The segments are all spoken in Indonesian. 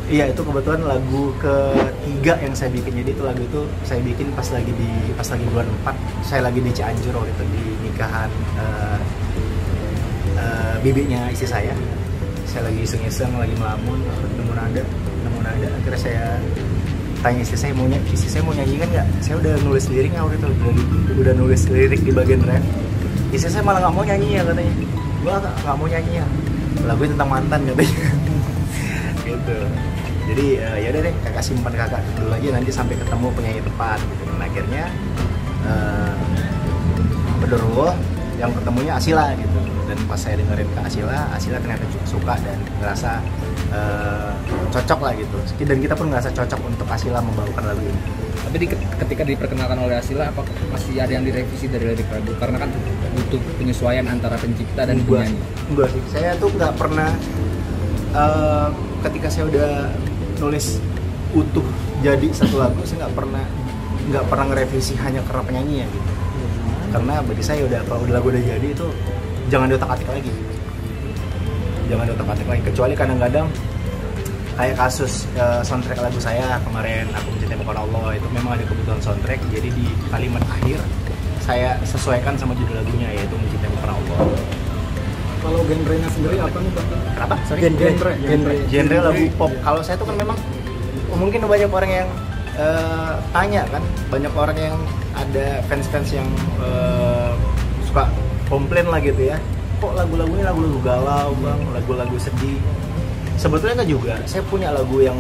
Iya, itu kebetulan lagu ketiga yang saya bikin. Jadi itu lagu itu saya bikin pas lagi bulan 4. Saya lagi di Cianjur waktu itu di nikahan bibinya istri saya. Saya lagi iseng-iseng, lagi melamun, nemu nada. Akhirnya saya tanya istri saya mau nyanyi kan nggak? Saya udah nulis liriknya waktu itu, udah nulis lirik di bagian ref. Istri saya malah nggak mau nyanyi ya katanya. Gua nggak mau nyanyi ya. Lagu tentang mantan katanya. Gitu. Jadi ya udah deh, kakak simpan kakak dulu aja, nanti sampai ketemu penyanyi tepat gitu. Dan akhirnya Bedorwo yang ketemunya Asila gitu. Dan pas saya dengerin ke Asila ternyata suka dan ngerasa cocok lah gitu. Dan kita pun ngerasa cocok untuk Asila membawakan lagu ini. Tapi ketika diperkenalkan oleh Asila, apa masih ada yang direvisi dari lirik lagu? Karena kan butuh penyesuaian antara pencipta dan penyanyi. Enggak sih, saya tuh nggak pernah ketika saya udah nulis utuh jadi satu lagu, saya nggak pernah ngerevisi hanya karena penyanyinya gitu. Karena bagi saya kalau lagu udah jadi itu jangan diotak-atik lagi. Kecuali kadang-kadang kayak kasus soundtrack lagu saya kemarin, Aku Mencintai Bukan Allah, itu memang ada kebutuhan soundtrack. Jadi di kalimat akhir saya sesuaikan sama judul lagunya, yaitu Mencintai Bukan Allah. Kalau genrenya sendiri apa nih Bang? Kenapa? Sorry? Genre lagu pop. Kalau saya tuh kan memang mungkin banyak orang yang tanya kan, banyak orang yang ada fans yang suka komplain lah gitu ya. Kok lagu-lagunya lagu-lagu galau bang, lagu-lagu sedih. Sebetulnya kan juga saya punya lagu yang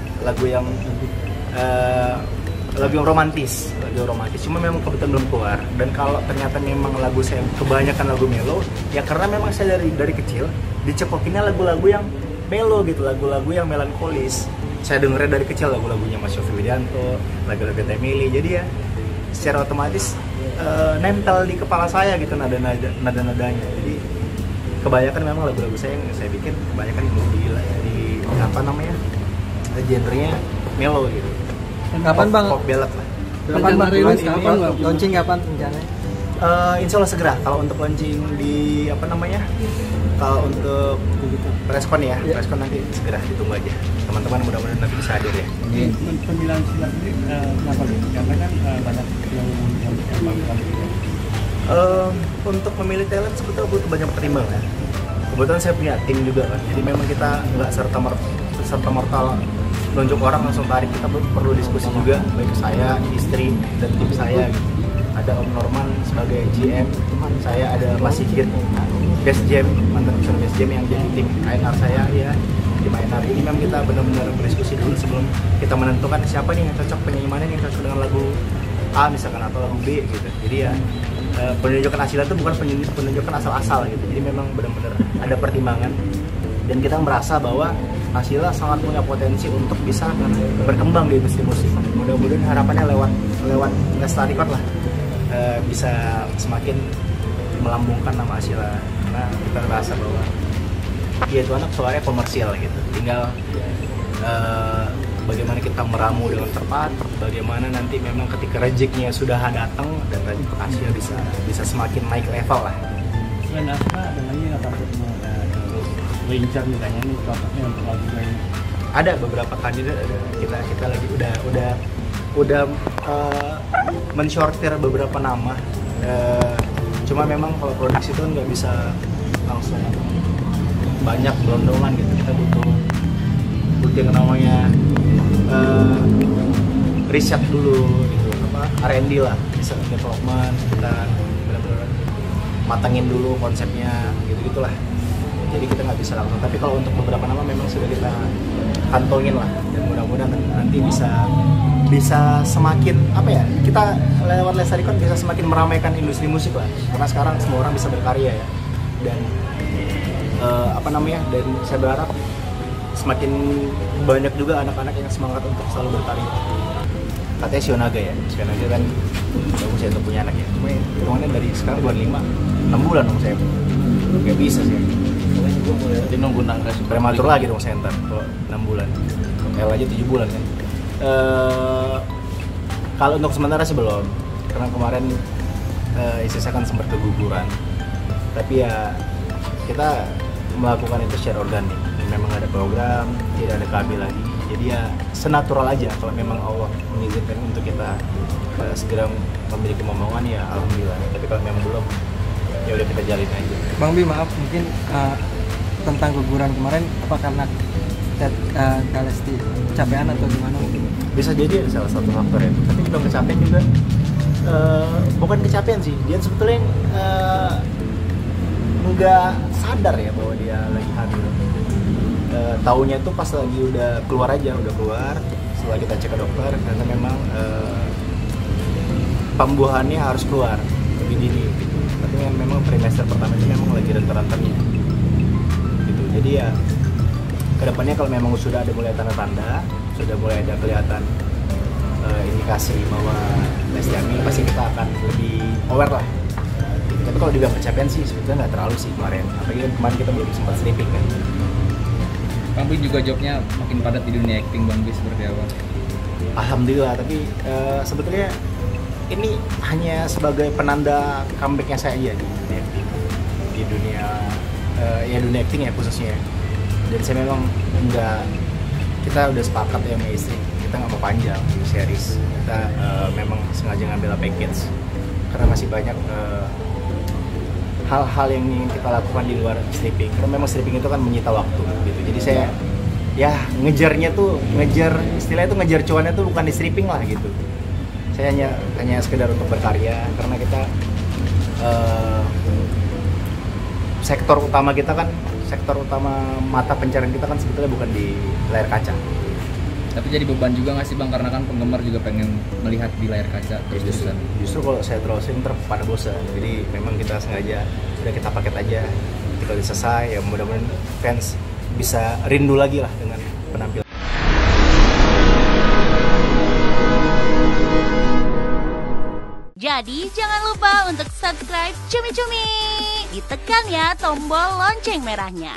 romantis, cuma memang kebetulan belum keluar. Dan kalau ternyata memang lagu saya kebanyakan lagu melo, ya karena memang saya dari kecil dicekokinnya lagu-lagu yang melo gitu, lagu-lagu yang melankolis. Saya dengerin dari kecil lagu-lagunya Mas Yofie Widianto, lagu-lagu Temili, jadi ya secara otomatis nempel di kepala saya gitu nada-nadanya. Jadi kebanyakan memang lagu-lagu saya yang saya bikin kebanyakan di apa namanya, genrenya melo gitu. Kapan Bang? Pop ballad lah. Kapan Bang rilis? Kapan launching kapan rencananya? Insya Allah segera. Kalau untuk launching di apa namanya? Kalau untuk preskon ya, preskon nanti segera ditunggu aja. Teman-teman mudah-mudahan nanti bisa hadir ya. Pemilihan silat ini kenapa gitu? Karena kan banyak yang untuk memilih talent sebetulnya butuh banyak pertimbangan. Kebetulan saya punya tim juga kan. Jadi memang kita nggak serta merta nunjuk orang langsung tarik, kita perlu diskusi juga, baik saya, istri, dan tim saya gitu. Ada Om Norman sebagai GM, saya ada Mas Sigit, Best Jam, mantan personel Best Jam yang jadi tim A&R saya ya, tim A&R. Ini memang kita benar-benar berdiskusi dulu sebelum kita menentukan siapa nih yang cocok, penyanyi mana yang cocok dengan lagu A misalkan atau lagu B gitu. Jadi ya penunjukan Asila itu bukan penunjukan asal-asal gitu. Jadi memang benar-benar ada pertimbangan dan kita merasa bahwa Asila sangat punya potensi untuk bisa berkembang di industri musik. Mudah-mudahan harapannya lewat Lestari Record lah bisa semakin melambungkan nama Asila, karena kita merasa bahwa dia itu anak suaranya komersial gitu. Tinggal bagaimana kita meramu dengan tepat, bagaimana nanti memang ketika rezekinya sudah datang dan Asila bisa semakin naik level lah. selain Asma ada lagi nggak takut mengincar misalnya nih cocoknya untuk lagu ini? Ada beberapa kandidat, kita lagi udah mensortir beberapa nama. Cuma memang kalau produksi itu nggak bisa langsung banyak gelondongan gitu. Kita butuh yang namanya riset dulu gitu, R&D lah, research and development. Kita benar-benar matangin dulu konsepnya gitu-gitulah. Jadi kita nggak bisa langsung, tapi kalau untuk beberapa nama memang sudah kita kantongin lah, dan mudah-mudahan nanti bisa semakin apa ya, kita lewat Lestari Record bisa semakin meramaikan industri musik lah, karena sekarang semua orang bisa berkarya ya, dan dan saya berharap semakin banyak juga anak-anak yang semangat untuk selalu berkarya. Katanya Sionaga kan bagus ya untuk punya anak ya, cuma hitungannya dari sekarang 25, 6 bulan dong saya nggak bisa sih. Jadi nunggu nangga prematur lagi dong saya ntar kalau 6 bulan, L aja 7 bulan kan. Kalau untuk sementara sih belum, karena kemarin istri saya kan sempat keguguran, tapi ya kita melakukan itu secara organik. memang nggak ada program, tidak ada KB lagi. Jadi ya senatural aja kalau memang Allah mengizinkan untuk kita segera memiliki momongan ya alhamdulillah. Tapi kalau memang belum, ya udah kita jalin aja. Bang Bi, maaf mungkin tentang guguran kemarin apa karena Kalesti kecapean atau gimana mungkin? Bisa jadi ada salah satu faktor ya. Tapi kalau kecapean juga bukan kecapean sih, dia sebetulnya nggak sadar ya bahwa dia lagi hamil. Taunya tuh pas lagi udah keluar setelah kita cek ke dokter karena memang pembuahannya harus keluar lebih dini gitu. Tapi memang trimester pertama itu memang lagi renter-renternya gitu. Jadi ya kedepannya kalau memang sudah ada mulai tanda-tanda, sudah mulai ada kelihatan indikasi bahwa Lesti hamil, pasti kita akan lebih aware lah. Tapi kalau dibilang kecapean sih sebetulnya nggak terlalu sih kemarin. Apalagi kan kemarin kita belum sempat sleeping kan. Bang Bi juga jobnya makin padat di dunia acting, Bang Bi, seperti apa? Alhamdulillah, tapi sebetulnya ini hanya sebagai penanda comebacknya saya aja di dunia acting. Di dunia dunia acting ya khususnya. Dan saya memang kita udah sepakat ya sama istri, kita nggak mau panjang series. Kita memang sengaja ngambil package karena masih banyak hal-hal yang ingin kita lakukan di luar stripping. Karena memang stripping itu kan menyita waktu gitu. Jadi saya ya ngejar cuannya tuh bukan di stripping lah gitu. Saya hanya sekedar untuk berkarya karena kita sektor utama mata pencarian kita kan sebetulnya bukan di layar kaca. Tapi jadi beban juga nggak sih Bang, karena kan penggemar juga pengen melihat di layar kaca terus-terusan. Justru kalau saya terusin pada bosan. Jadi memang kita sengaja udah kita paket aja. Kita udah selesai ya, mudah-mudahan fans bisa rindu lagi lah dengan penampilan. Jadi jangan lupa untuk subscribe Cumi Cumi. Ditekan ya tombol lonceng merahnya.